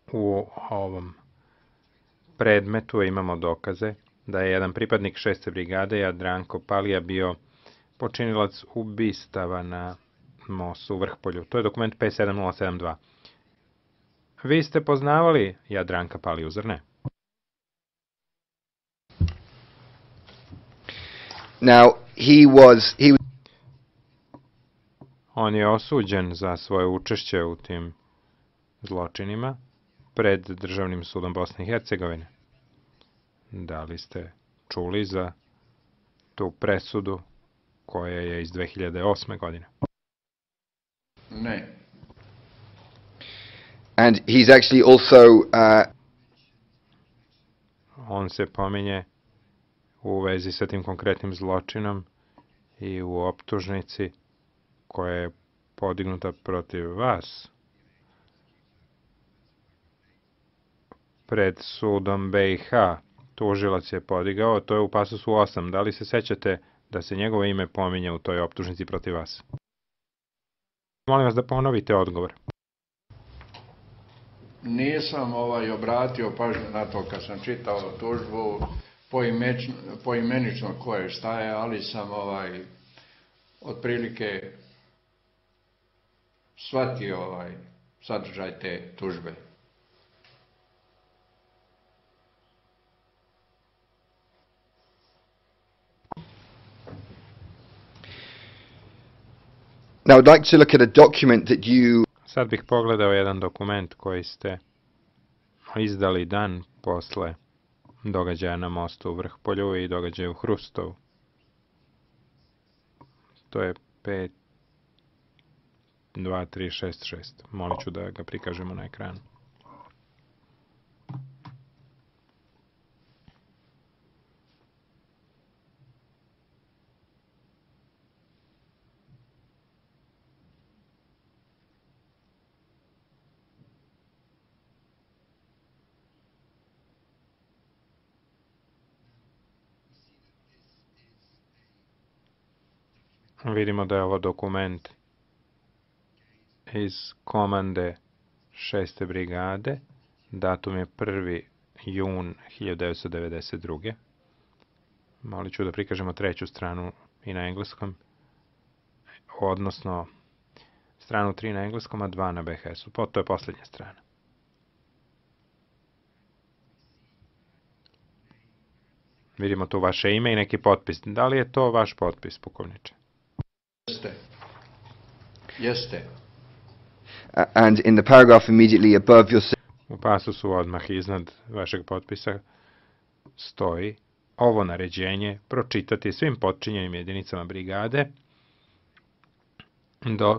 U ovom predmetu imamo dokaze da je jedan pripadnik 6. brigade, Jadranko Palija, bio počinilac ubistava na mostu u Vrhpolju. To je dokument P7072. Vi ste poznavali Jadranka Paliju, zar ne? Now, On je osuđen za svoje učešće u tim zločinima pred Državnim sudom Bosne i Hercegovine. Da li ste čuli za tu presudu koja je iz 2008. godine? Ne. And he's actually also On se pominje u vezi sa tim konkretnim zločinom i u optužnici koja je podignuta protiv vas pred sudom BiH. Tužilac je podigao, to je u pasusu 8. Da li se sećate da se njegovo ime pominje u toj optužnici protiv vas? Molim vas da ponovite odgovor. Nisam obratio pažnju na to kad sam čitao tužbu poimenično ko je šta je, ali sam otprilike shvatio sadržaj te tužbe. Now I'd like to look at a document that you Sad bih pogledao jedan dokument koji ste izdali dan posle događaja na mostu u Vrhpolju i događaja u Hrustovu. To je 52366. Molit ću da ga prikažemo na ekranu. Vidimo da je ovo dokument iz komande 6. brigade. Datum je 1. jun 1992. Molit ću da prikažemo treću stranu i na engleskom, odnosno stranu 3 na engleskom, a 2 na BHS-u. To je posljednja strana. Vidimo tu vaše ime i neki potpis. Da li je to vaš potpis, pukovniče? Jeste. and in the paragraph immediately above your U pasusu odmah iznad vašeg potpisa stoji ovo naređenje pročitati svim potčinjenim jedinicama brigade do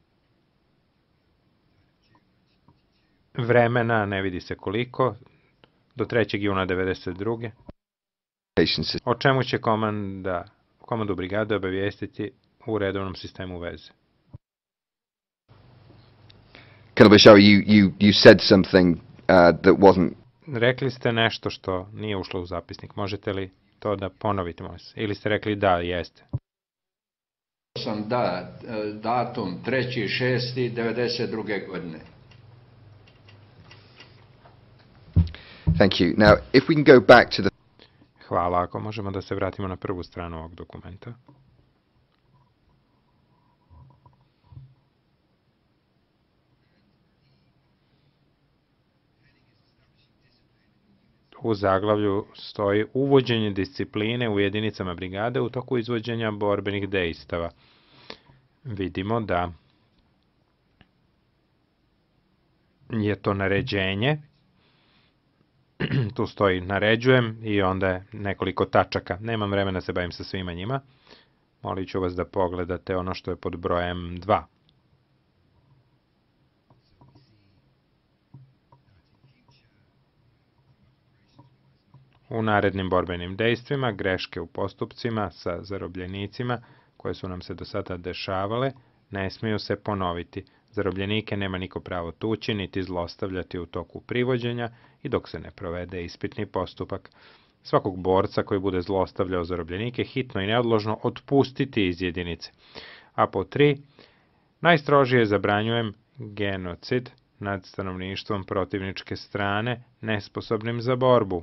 vremena, ne vidi se koliko, do 3. juna 1992. O čemu će komandu brigade obavijestiti u redovnom sistemu veze. you said something that wasn't. Rekli ste nešto što nije ušlo u zapisnik. Možete li to da ponovite, molim se? Ili ste rekli da, jeste? Sam datum 3.6.1992. godine. Thank you. Now, if we can go back to the. Hvala, ako možemo da se vratimo na prvu stranu ovog dokumenta. U zaglavlju stoji uvođenje discipline u jedinicama brigade u toku izvođenja borbenih dejstava. Vidimo da je to naređenje. Tu stoji naređujem i onda je nekoliko tačaka. Nemam vremena da se bavim sa svima njima. Molit ću vas da pogledate ono što je pod brojem 2. U narednim borbenim dejstvima, greške u postupcima sa zarobljenicima koje su nam se do sada dešavale, ne smiju se ponoviti. Zarobljenike nema niko pravo tući, niti zlostavljati u toku privođenja i dok se ne provede ispitni postupak. Svakog borca koji bude zlostavljao zarobljenike hitno i neodložno otpustiti iz jedinice. A po 3, najstrožije zabranjujem genocid nad stanovništvom protivničke strane, nesposobnim za borbu.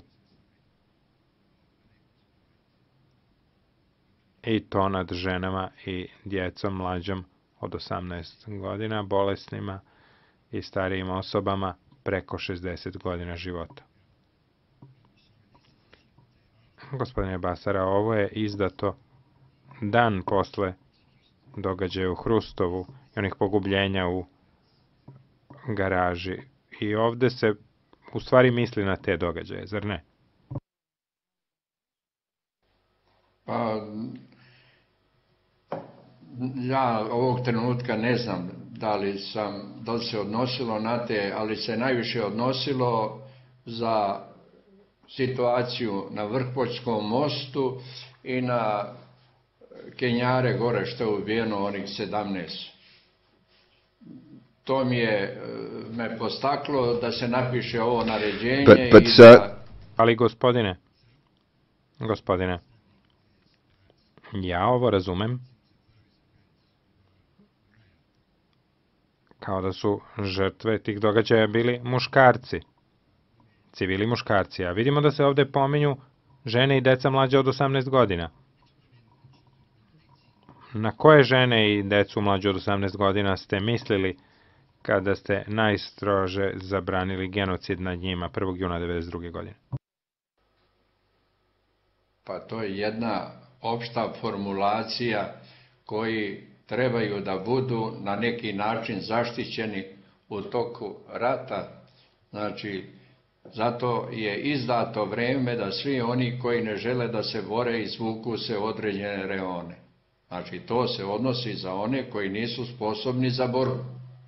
I to nad ženama i djecom mlađom od 18 godina, bolesnima i starijim osobama preko 60 godina života. Gospodine Basara, ovo je izdato dan posle događaja u Hrustovu i onih pogubljenja u garaži. I ovde se u stvari misli na te događaje, zar ne? Pa, ja ovog trenutka ne znam da li se odnosilo na te, ali se najviše odnosilo za situaciju na Vrhpoljskom mostu i na Kenjare gore što je ubijeno onih 17. To me postaklo da se napiše ovo naređenje. Ali gospodine, ja ovo razumem kao da su žrtve tih događaja bili muškarci, civili muškarci, a vidimo da se ovde pominju žene i deca mlađe od 18 godina. Na koje žene i decu mlađe od 18 godina ste mislili kada ste najstrože zabranili genocid nad njima 1. juna 1992. godine? Pa to je jedna opšta formulacija koji trebaju da budu na neki način zaštićeni u toku rata. Znači, zato je izdato vreme da svi oni koji ne žele da se bore izvuku se određene reone. Znači, to se odnosi za one koji nisu sposobni za borbu.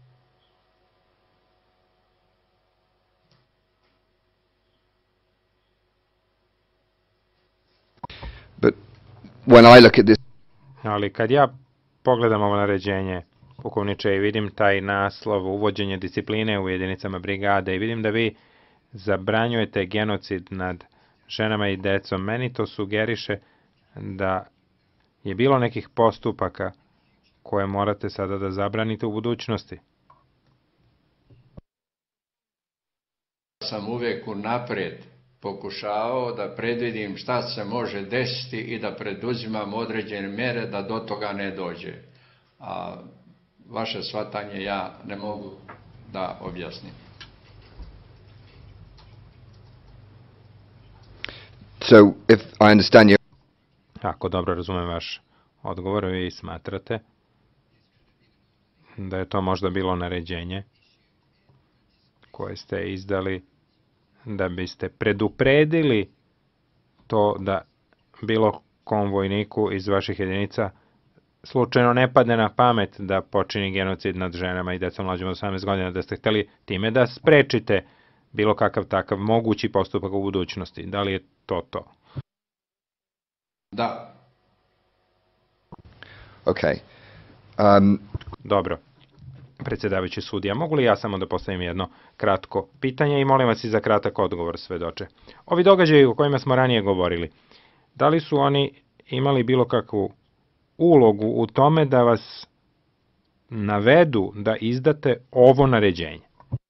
But when I look at this... Ali kad ja pogledam ovo naređenje, pukovniče, i vidim taj naslov uvođenje discipline u jedinicama brigade i vidim da vi zabranjujete genocid nad ženama i decom, meni to sugeriše da je bilo nekih postupaka koje morate sada da zabranite u budućnosti. Sam uvek unapred pokušao da predvidim šta se može desiti i da preduzimam određene mere da do toga ne dođe. A vaše shvatanje ja ne mogu da objasnim. So, if I understand you... Ako dobro razumem vaš odgovor, vi smatrate da je to možda bilo naređenje koje ste izdali da biste predupredili to da bilo kom vojniku iz vaših jedinica slučajno ne padne na pamet da počini genocid nad ženama i decom mlađim od 18 godina, da ste hteli time da sprečite bilo kakav takav mogući postupak u budućnosti. Da li je to? Da. Okay. Dobro. Predsjedavajući sudija, mogu li ja samo da postavim jedno kratko pitanje i molim vas i za kratak odgovor, svedoče. Ovi događaji o kojima smo ranije govorili, da li su oni imali bilo kakvu ulogu u tome da vas navedu da izdate ovo naređenje?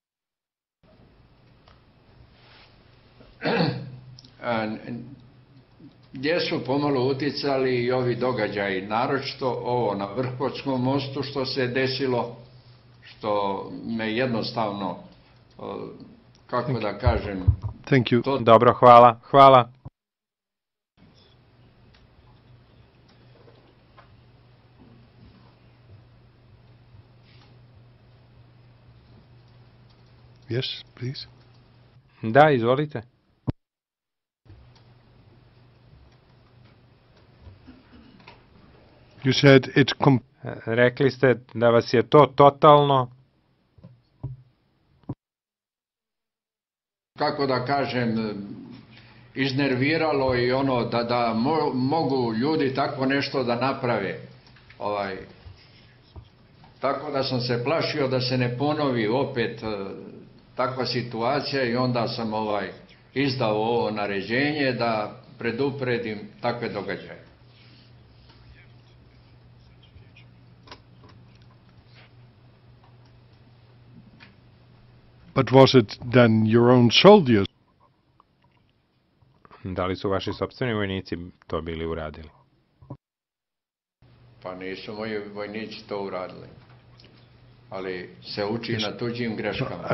Gdje su pomalo uticali i ovi događaji, naročito ovo na Vrhpoljskom mostu što se desilo, što me jednostavno, kako da kažem... Thank you. Dobro, hvala. Yes, please. Da, izvolite. You said it's Rekli ste da vas je to totalno... Kako da kažem, iznerviralo i ono da mogu ljudi tako nešto da naprave. Tako da sam se plašio da se ne ponovi opet takva situacija i onda sam izdao ovo naređenje da predupredim takve događaje. But was it then your own soldiers? Da li su vaši sopstveni vojnici to bili uradili? Pa nisu moji vojnici to uradili. Ali se uči na tuđim greškama.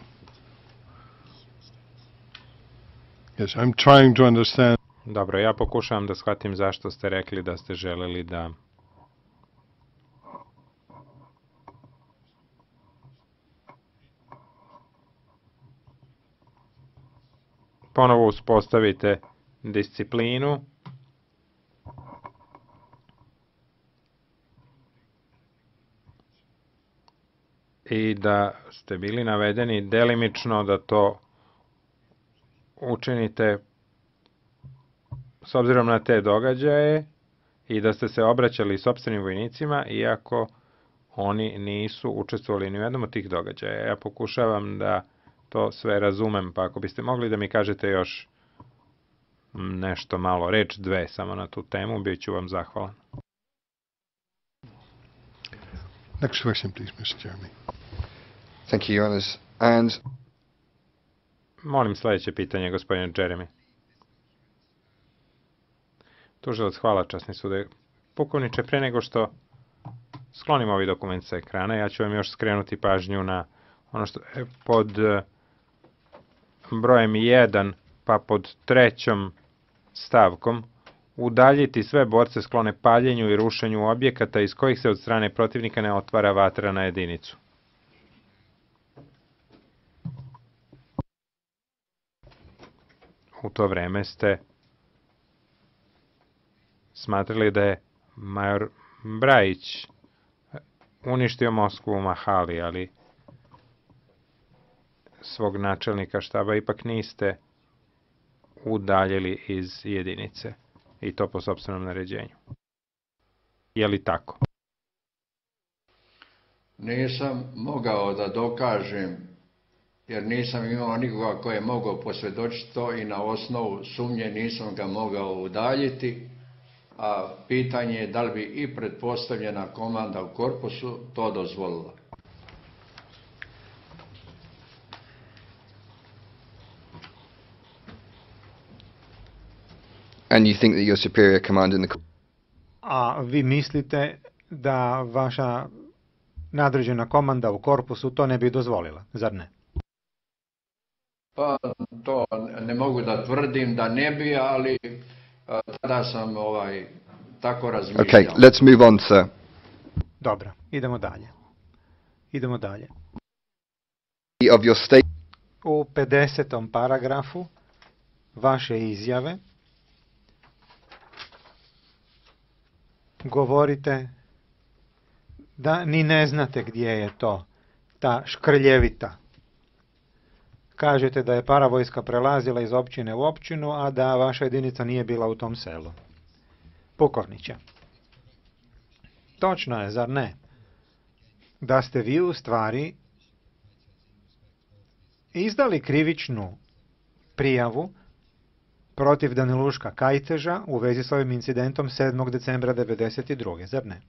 I'm trying to understand. Dobro, ja pokušavam da shvatim zašto ste rekli da ste želeli da ponovo uspostavite disciplinu i da ste bili navedeni delimično da to učinite s obzirom na te događaje i da ste se obraćali sopstvenim vojnicima, iako oni nisu učestvovali ni u jednom od tih događaja. Ja pokušavam da to sve razumem, pa ako biste mogli da mi kažete još nešto malo, reč, dve samo na tu temu, bit ću vam zahvalan. Next question, please, Mr. Jeremy. Thank you, Your Honours. And Molim sljedeće pitanje, gospodine Jeremy. Tužilac, hvala, časni sude. Pukovniče, pre nego što sklonim ovaj dokument sa ekrana, ja ću vam još skrenuti pažnju na ono što je pod brojem 1, pa pod 3. stavkom, udaljiti sve borce sklone paljenju i rušenju objekata iz kojih se od strane protivnika ne otvara vatra na jedinicu. U to vreme ste smatrali da je major Brajić uništio Moskvu u Mahali, ali svog načelnika štaba ipak niste udaljili iz jedinice, i to po sopstvenom naređenju. Je li tako? Nisam mogao da dokažem, jer nisam imao nikoga ko je mogao posvjedočiti to i na osnovu sumnje nisam ga mogao udaljiti, a pitanje je da li bi i pretpostavljena komanda u korpusu to dozvolila. you think that your superior command in the A vi mislite da vaša nadređena komanda u korpusu to ne bi dozvolila, zar ne? Pa to ne mogu da tvrdim da ne bi, ali tada sam tako razmišljao. Okay, let's move on, sir. Dobro, idemo dalje. Idemo dalje. Of your state. U 50. paragrafu vaše izjave govorite da ni ne znate gdje je to, ta Škrljevita. Kažete da je paravojska prelazila iz općine u općinu, a da vaša jedinica nije bila u tom selu. Pukovniče. Točno je, zar ne? Da ste vi u stvari izdali krivičnu prijavu protiv Daniluška Kajteža u vezi s ovim incidentom 7. decembra 1992. Zar ne?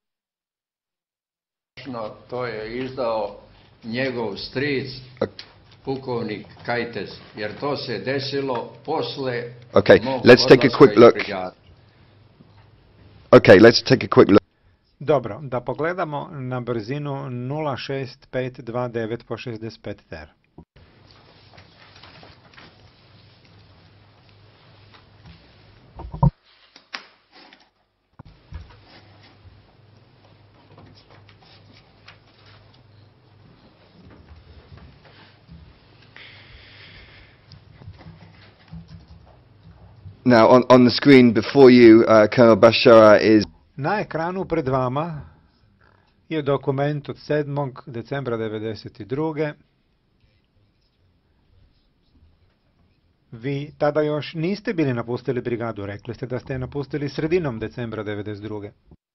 To je izdao njegov stric, pukovnik Kajtez, jer to se desilo posle Okay, let's take a quick look. Okay, let's take a quick look. Dobro, da pogledamo na brzinu 06529 po 65 ter. Now, on the screen before you, Colonel Bashara is... Na ekranu pred vama je dokument od 7. decembra 1992. Vi tada još niste bili napustili brigadu, rekli ste da ste je napustili sredinom decembra 1992.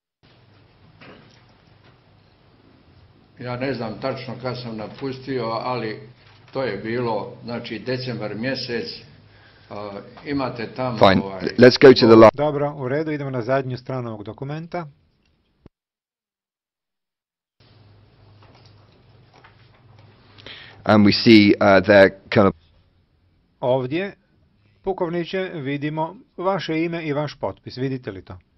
Ja ne znam tačno kad sam napustio, ali to je bilo, znači, decembar mjesec. Imate tamo... Fine. Let's go to the last... Dobro, u redu, idemo na zadnju stranu ovog dokumenta. And we see there kind of Ovdje, pukovniče, vidimo vaše ime i vaš potpis. Vidite li to?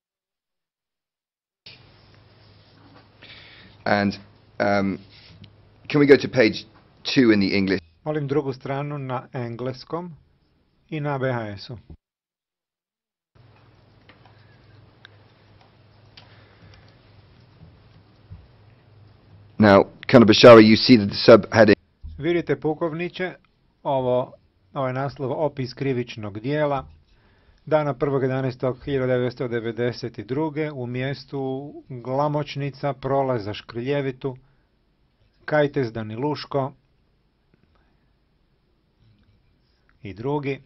and can we go to page 2 in the English? Molim drugu stranu na engleskom i na BHS-u. Now, kind of Bashara, you see that the subheading Vidite, pukovniče, ovaj naslov opis krivičnog dijela dana 1.11.1992. u mjestu Glamočnica, prolaz za Škrljevitu, Kajtez Daniluško i drugi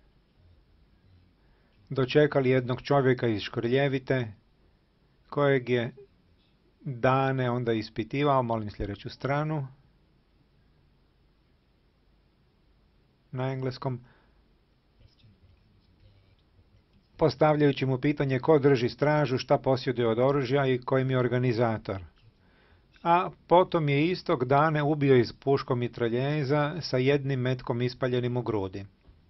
dočekali jednog čovjeka iz Škrljevite kojeg je dane onda ispitivao. Molim sljedeću stranu na engleskom, postavljajući mu pitanje ko drži stražu, šta posjeduje od oružja i koji mi je organizator. A potom je istog dana ubio iz puškomitraljeza sa jednim metkom ispaljenim u grudi.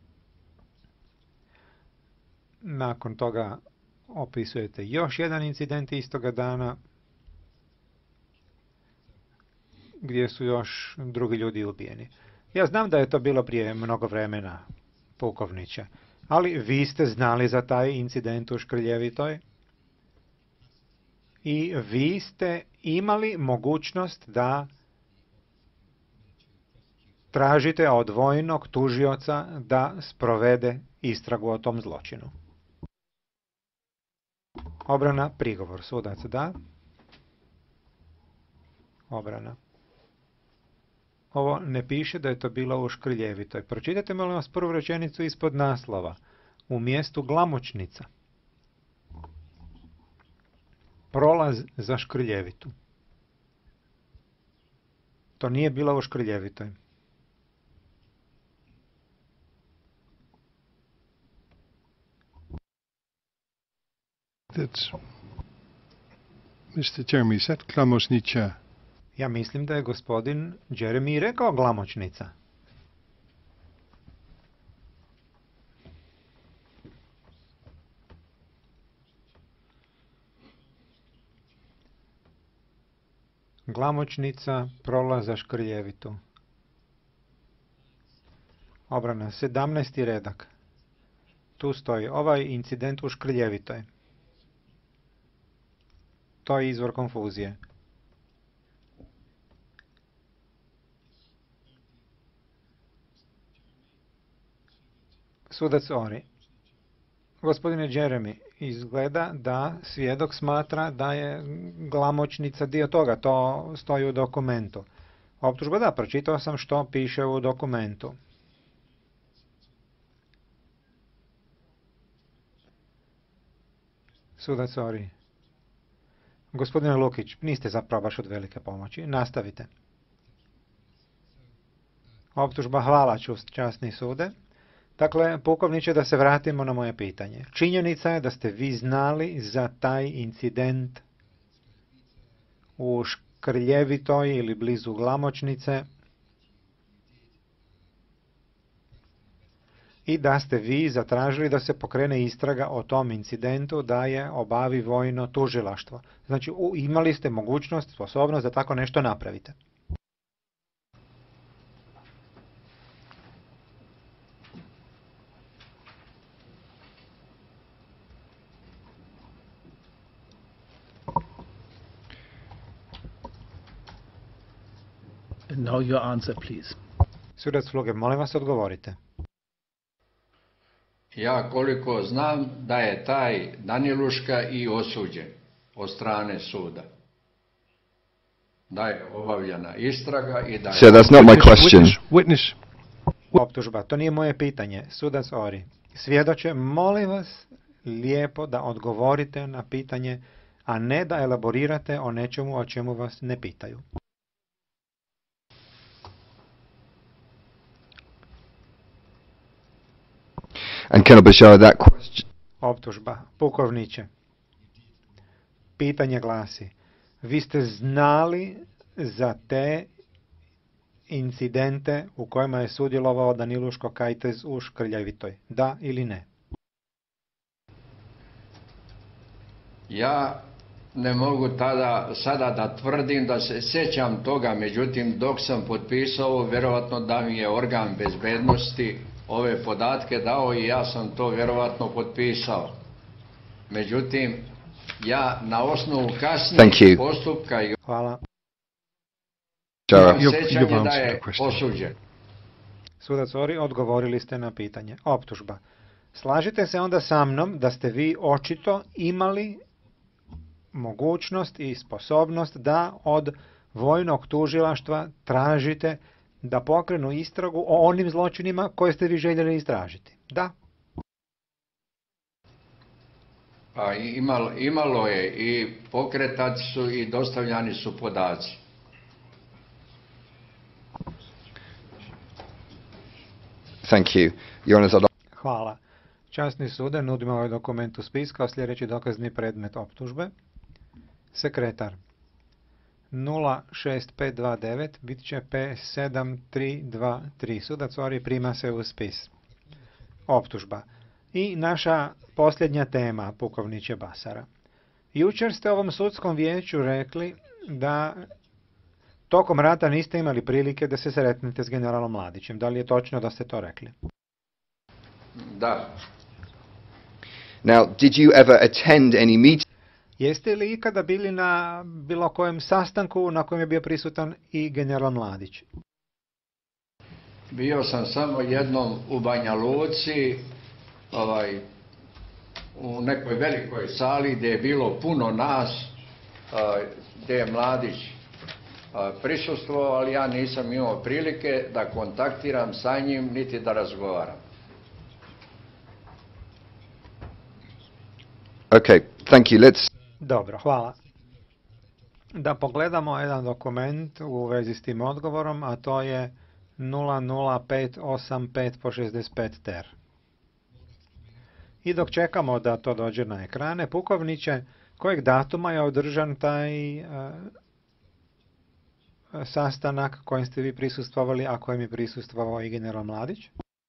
Nakon toga opisujete još jedan incident istoga dana gdje su još drugi ljudi ubijeni. Ja znam da je to bilo prije mnogo vremena, pukovniče, ali vi ste znali za taj incident u Škrljevitoj i vi ste imali mogućnost da tražite od vojnog tužioca da sprovede istragu o tom zločinu. Obrana, prigovor. Sudac da. Obrana. Ovo ne piše da je to bilo u Škrljevitoj. Pročitajte, molim vas, prvu rečenicu ispod naslova. U mjestu Glamočnica. Prolaz za Škrljevitu. To nije bilo u Škrljevitoj. That's Mr. Jeremy, is that Klamosnica? Ja mislim da je gospodin Jeremy rekao Glamočnica. Glamočnica, prolaz za Škrljevitu. Obrana, 17. redak. Tu stoji ovaj incident u Škrljevitoj. To je izvor konfuzije. Sudac Ori. Gospodine Jeremy, izgleda da svjedok smatra da je Glamočnica dio toga. To stoji u dokumentu. Optužba da, pročitao sam što piše u dokumentu. Sudac Ori. Gospodine Lukić, niste zapravo baš od velike pomoći. Nastavite. Optužba, hvala, časni sude. Dakle, pukovniče, da se vratimo na moje pitanje. Činjenica je da ste vi znali za taj incident u Škrljevitoj ili blizu Glamočnice i da ste vi zatražili da se pokrene istraga o tom incidentu, da je obavi vojno tužilaštvo. Znači, imali ste mogućnost, sposobnost da tako nešto napravite. Now your answer, please. Sudac Fluge, molim vas odgovorite. Ja koliko znam da je taj Daniluška i osuđen od strane suda. Da je obavljena istraga i da je... So that's not my question. Witness. Optužba, to nije moje pitanje. Sudac Ori. Svjedoče, molim vas lijepo da odgovorite na pitanje, a ne da elaborirate o nečemu o čemu vas ne pitaju. And Colonel Bashar, that question. Optužba, pukovniče. Pitanje glasi, vi ste znali za te incidente u kojima je sudjelovao Daniluško Kajtez u Škrljevitoj? Da ili ne? Ja ne mogu sada da tvrdim da se sjećam toga, međutim dok sam potpisao, vjerovatno da mi je organ bezbednosti ove podatke dao i ja sam to vjerovatno potpisao. Međutim, ja na osnovu kasnijeg postupka i Hvala. imam sjećanje da je osuđen. Sudac Ori, odgovorili ste na pitanje. Optužba. Slažite se onda sa mnom da ste vi očito imali mogućnost i sposobnost da od vojnog tužilaštva tražite da pokrenu istragu o onim zločinima koje ste vi željeli istražiti. Da? Pa imalo je i pokretati su i dostavljani su podaci. Thank you. Your Honor, Hvala. Časni sude, nudimo ovaj dokument u spisku, a sljedeći dokazni predmet optužbe. Sekretar. 06529 bit će P7323. Sudac Ori prima se u spis. Optužba. I naša posljednja tema, pukovniče Basara. Jučer ste ovom sudskom vijeću rekli da tokom rata niste imali prilike da se sretnete s generalom Mladićem. Da li je točno da ste to rekli? Da. now, did you ever attend any meeting? Jeste li ikada bili na bilo kojem sastanku na kojem je bio prisutan i general Mladić? Bio sam samo jednom u Banja Luci, u nekoj velikoj sali gdje je bilo puno nas, gdje je Mladić prisustvovao, ali ja nisam imao prilike da kontaktiram sa njim niti da razgovaram. Okay, thank you. Dobro, hvala. Da pogledamo jedan dokument u vezi s tim odgovorom, a to je 00585 po 65 ter. I dok čekamo da to dođe na ekrane, pukovniče, kojeg datuma je održan taj sastanak kojem ste vi prisustvovali, a kojem je prisustvovao i general Mladić?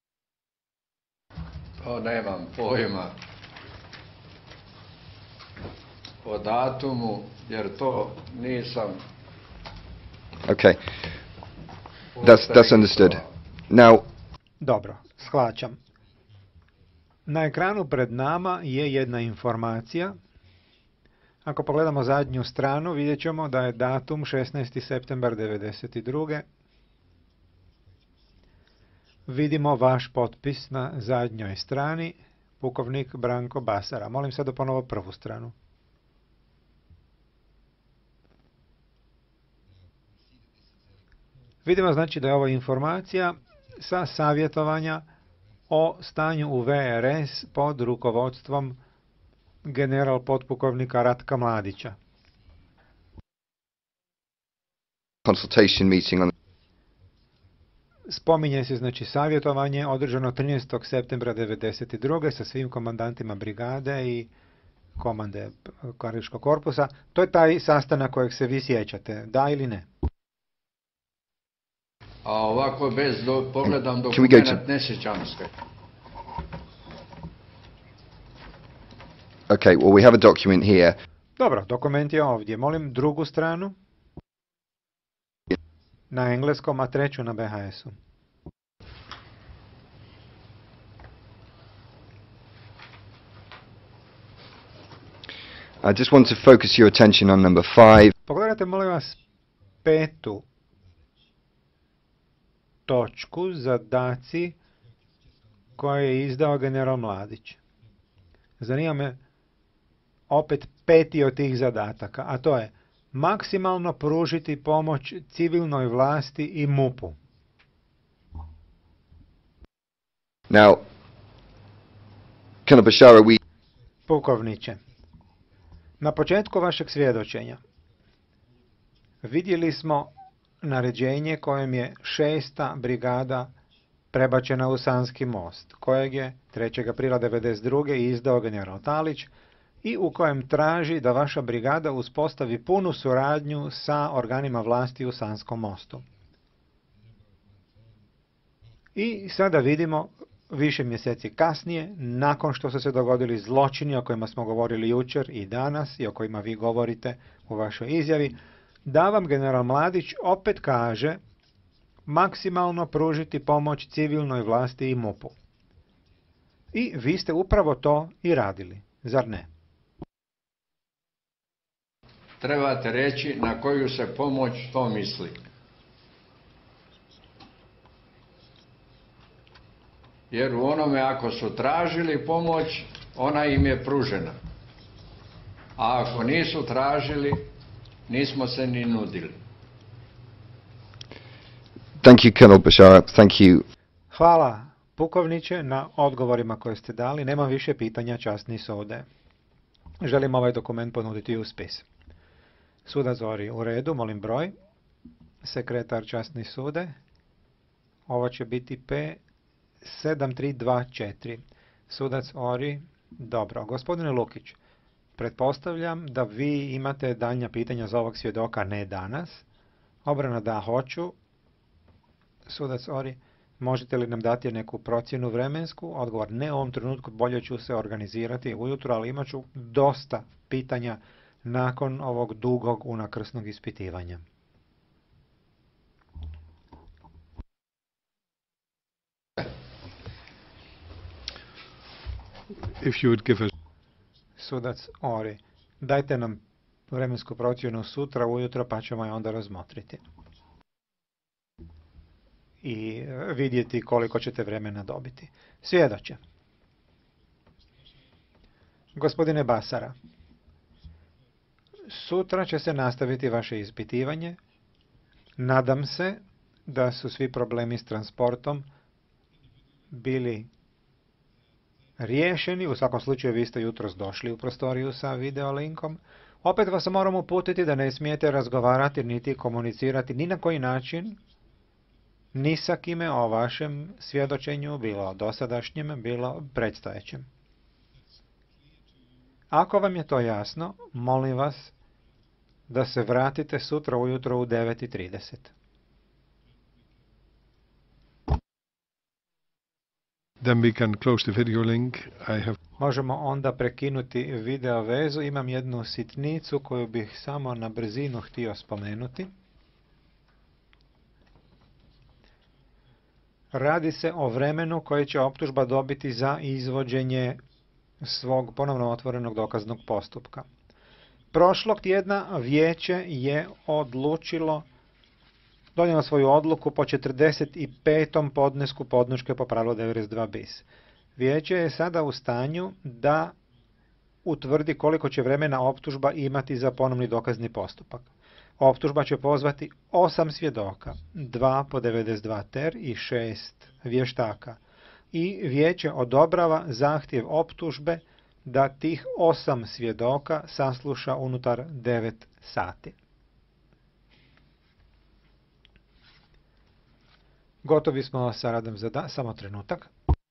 To nemam pojma o datumu, jer to nisam... Okay, that's understood. Now, dobro, shvaćam. Na ekranu pred nama je jedna informacija. Ako pogledamo zadnju stranu, vidjet ćemo da je datum 16. septembar 1992. Vidimo vaš potpis na zadnjoj strani, pukovnik Branko Basara. Molim sad da ponovo prvu stranu. Vidimo znači da je ovo informacija sa savjetovanja o stanju u VRS pod rukovodstvom general potpukovnika Ratka Mladića. Consultation meeting on... Spominje se znači savjetovanje održano 13. septembra 1992. sa svim komandantima brigade i komande Karliškog korpusa. To je taj sastanak kojeg se vi sjećate, da ili ne? A ovako bez pogledam dokument ne sjećam se. Okay, well we have a document here. Dobro, dokument je ovdje. Molim drugu stranu. Na engleskom, a treću na BHS-u. I just want to focus your attention on number 5. Pogledajte, molim vas, 5. točku, zadaci koje je izdao general Mladić. Zanima me opet 5. od tih zadataka, a to je maksimalno pružiti pomoć civilnoj vlasti i MUP-u. Now, Colonel Bashara, Pukovniče, na početku vašeg svjedočenja vidjeli smo naređenje kojem je 6. brigada prebačena u Sanski most, kojeg je 3. aprila 1992. izdao general Talić i u kojem traži da vaša brigada uspostavi punu suradnju sa organima vlasti u Sanskom mostu. I sada vidimo više mjeseci kasnije, nakon što su se dogodili zločini o kojima smo govorili jučer i danas i o kojima vi govorite u vašoj izjavi, da vam general Mladić opet kaže maksimalno pružiti pomoć civilnoj vlasti i MUP-u. I vi ste upravo to i radili, zar ne? Trebate reći na koju se pomoć to misli. Jer u onome ako su tražili pomoć, ona im je pružena. A ako nisu tražili, nismo se ni nudili. Thank you, Colonel Bashara. Thank you. Hvala, pukovniče, na odgovorima koje ste dali. Nemam više pitanja, časni sude. Želim ovaj dokument ponuditi u spis. Sudac Ori, u redu, molim broj. Sekretar, časni sude. Ovo će biti P7324. Sudac Ori, dobro. Gospodine Lukić, pretpostavljam da vi imate daljnja pitanja za ovog svjedoka, ne danas. Obrana, da, hoću. Sudac Ori, možete li nam dati neku procjenu vremensku? Odgovor, ne u ovom trenutku, bolje ću se organizirati ujutro, ali imat ću dosta pitanja nakon ovog dugog unakrsnog ispitivanja. If you would give us Sudac Ori, dajte nam vremensku procjenu sutra ujutro, pa ćemo je onda razmotriti. I vidjeti koliko ćete vremena dobiti. Svjedoče. Gospodine Basara, sutra će se nastaviti vaše ispitivanje. Nadam se da su svi problemi s transportom bili riješeni. U svakom slučaju vi ste jutros došli u prostoriju sa videolinkom. Opet vas moram uputiti da ne smijete razgovarati niti komunicirati ni na koji način ni sa kime o vašem svjedočenju, bilo dosadašnjem, bilo predstojećem. Ako vam je to jasno, molim vas da se vratite sutra ujutro u 9:30. then we can close the video link. I have Možemo onda prekinuti video vezu. Imam jednu sitnicu koju bih samo na brzinu htio spomenuti. Radi se o vremenu koje će optužba dobiti za izvođenje svog ponovno otvorenog dokaznog postupka. Prošlog tjedna vijeće je donijelo svoju odluku po 45. podnesku podnoške po pravilu 92 bis. Vijeće je sada u stanju da utvrdi koliko će vremena optužba imati za ponovni dokazni postupak. Optužba će pozvati 8 svjedoka, 2 po 92 ter i 6 vještaka. I vijeće odobrava zahtjev optužbe da tih 8 svjedoka sasluša unutar 9 sati. Gotovi smo sa radom za samo trenutak.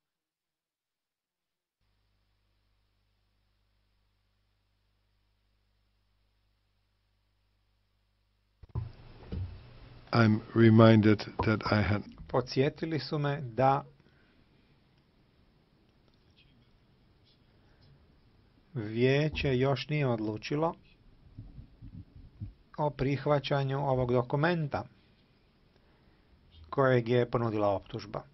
I'm reminded that I had Podsjetili su me da vijeće još nije odlučilo o prihvaćanju ovog dokumenta kojeg je ponudila optužba.